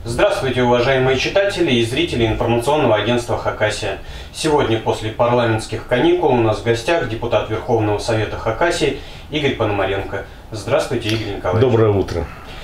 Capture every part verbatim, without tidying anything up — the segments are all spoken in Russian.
Здравствуйте, уважаемые читатели и зрители информационного агентства Хакасия. Сегодня после парламентских каникул у нас в гостях депутат Верховного Совета Хакасии Игорь Пономаренко. Здравствуйте, Игорь Николаевич. Доброе утро.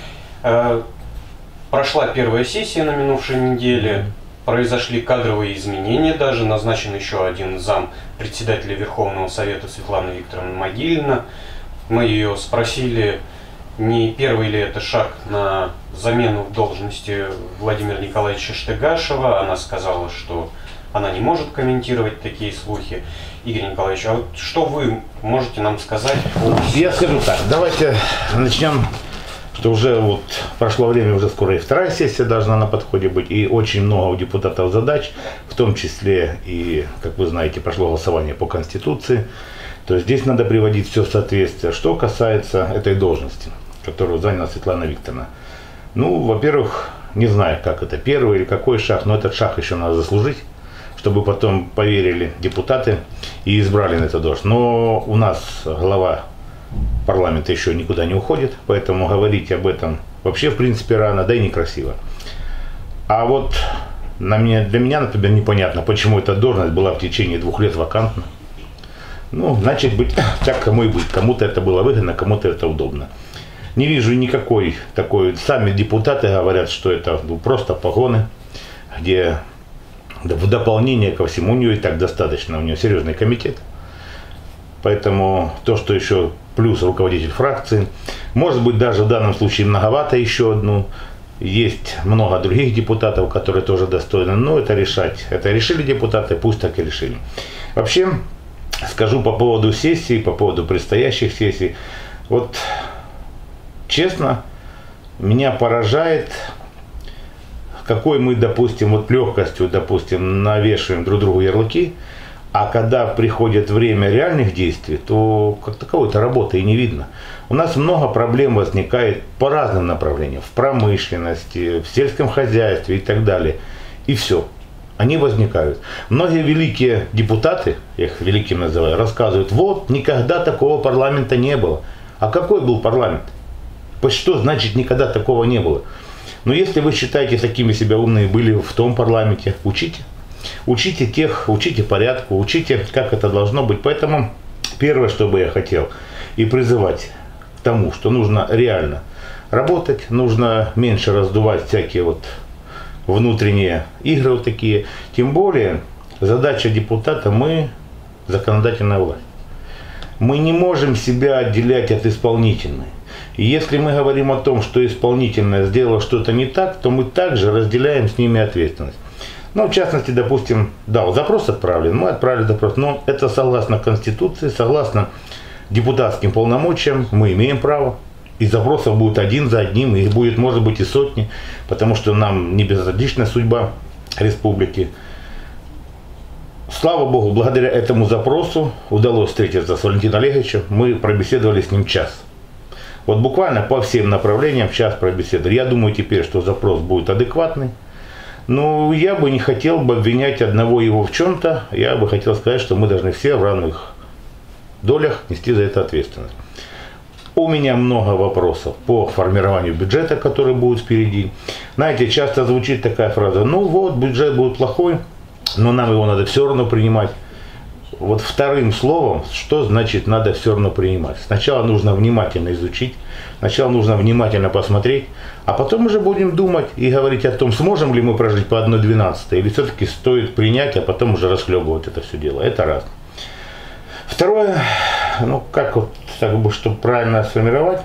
Прошла первая сессия на минувшей неделе. Произошли кадровые изменения даже. Назначен еще один зам председателя Верховного Совета Светлана Викторовна Могилина. Мы ее спросили, не первый ли это шаг на замену в должности Владимира Николаевича Штыгашева. Она сказала, что она не может комментировать такие слухи. Игорь Николаевич, а вот что вы можете нам сказать? Я скажу так, давайте начнем, что уже вот прошло время, уже скоро и вторая сессия должна на подходе быть, и очень много у депутатов задач, в том числе и, как вы знаете, прошло голосование по Конституции. То есть здесь надо приводить все в соответствие. Что касается этой должности, которую заняла Светлана Викторовна. Ну, во-первых, не знаю, как это, первый или какой шаг, но этот шаг еще надо заслужить, чтобы потом поверили депутаты и избрали на эту должность. Но у нас глава парламента еще никуда не уходит, поэтому говорить об этом вообще, в принципе, рано, да и некрасиво. А вот на меня, для меня, например, непонятно, почему эта должность была в течение двух лет вакантна. Ну, значит, быть так, кому и быть. Кому-то это было выгодно, кому-то это удобно. Не вижу никакой такой. Сами депутаты говорят, что это ну, просто погоны, где в дополнение ко всему у нее и так достаточно, у нее серьезный комитет. Поэтому то, что еще плюс руководитель фракции, может быть, даже в данном случае многовато еще одну. Есть много других депутатов, которые тоже достойны, но это решать. Это решили депутаты, пусть так и решили. Вообще, скажу по поводу сессии, по поводу предстоящих сессий. Вот честно, меня поражает, какой мы, допустим, вот легкостью, допустим, навешиваем друг другу ярлыки, а когда приходит время реальных действий, то как таковой-то работы и не видно. У нас много проблем возникает по разным направлениям, в промышленности, в сельском хозяйстве и так далее. И все. Они возникают. Многие великие депутаты, я их великими называю, рассказывают, вот, никогда такого парламента не было. А какой был парламент? Что значит никогда такого не было? Но если вы считаете, такими себя умные были в том парламенте, учите. Учите тех, учите порядку, учите, как это должно быть. Поэтому первое, что бы я хотел и призывать к тому, что нужно реально работать, нужно меньше раздувать всякие вот внутренние игры вот такие. Тем более задача депутата, мы законодательная власть. Мы не можем себя отделять от исполнительной. И если мы говорим о том, что исполнительная сделала что-то не так, то мы также разделяем с ними ответственность. Ну, в частности, допустим, да, запрос отправлен, мы отправили запрос, но это согласно Конституции, согласно депутатским полномочиям, мы имеем право. И запросов будет один за одним, их будет, может быть, и сотни, потому что нам не безразлична судьба республики. Слава Богу, благодаря этому запросу удалось встретиться с Валентином Олеговичем, мы пробеседовали с ним час. Вот буквально по всем направлениям час пробеседовали. Я думаю теперь, что запрос будет адекватный. Но я бы не хотел бы обвинять одного его в чем-то, я бы хотел сказать, что мы должны все в равных долях нести за это ответственность. У меня много вопросов по формированию бюджета, который будет впереди. Знаете, часто звучит такая фраза, ну вот, бюджет будет плохой, но нам его надо все равно принимать. Вот вторым словом, что значит надо все равно принимать? Сначала нужно внимательно изучить, сначала нужно внимательно посмотреть, а потом уже будем думать и говорить о том, сможем ли мы прожить по одной двенадцатой, или все-таки стоит принять, а потом уже расхлебывать это все дело. Это раз. Второе, ну как вот, так бы, чтобы правильно сформировать,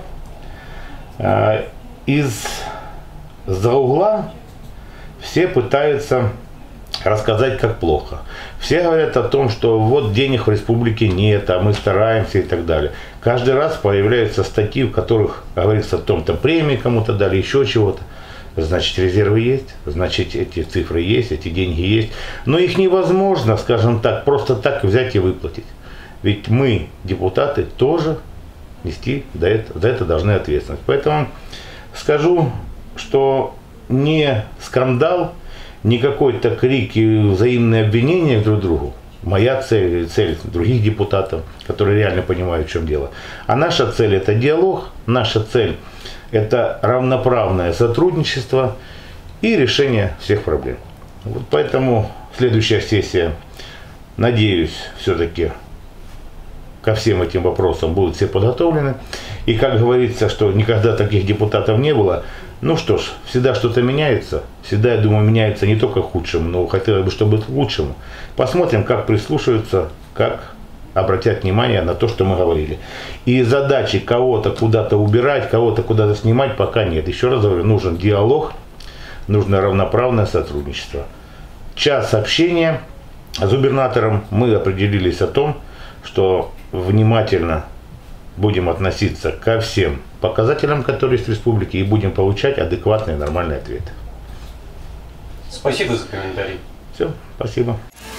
из-за угла все пытаются рассказать, как плохо. Все говорят о том, что вот денег в республике нет, а мы стараемся и так далее. Каждый раз появляются статьи, в которых говорится о том, что премии кому-то дали, еще чего-то. Значит, резервы есть, значит, эти цифры есть, эти деньги есть. Но их невозможно, скажем так, просто так взять и выплатить. Ведь мы, депутаты, тоже нести за это, за это должны ответственность. Поэтому скажу, что не скандал, не какой-то крик и взаимные обвинения друг другу. Моя цель, цель других депутатов, которые реально понимают, в чем дело. А наша цель – это диалог, наша цель – это равноправное сотрудничество. и решение всех проблем. Вот поэтому следующая сессия, надеюсь, все-таки ко всем этим вопросам будут все подготовлены. И как говорится, что никогда таких депутатов не было. Ну что ж, всегда что-то меняется. Всегда, я думаю, меняется не только к худшему, но хотелось бы, чтобы к лучшему. Посмотрим, как прислушаются, как обратят внимание на то, что мы говорили. И задачи кого-то куда-то убирать, кого-то куда-то снимать пока нет. Еще раз говорю, нужен диалог, нужно равноправное сотрудничество. Час общения с губернатором, мы определились о том, что внимательно будем относиться ко всем показателям, которые есть в республике, и будем получать адекватные, нормальные ответы. Спасибо за комментарий. Все, спасибо.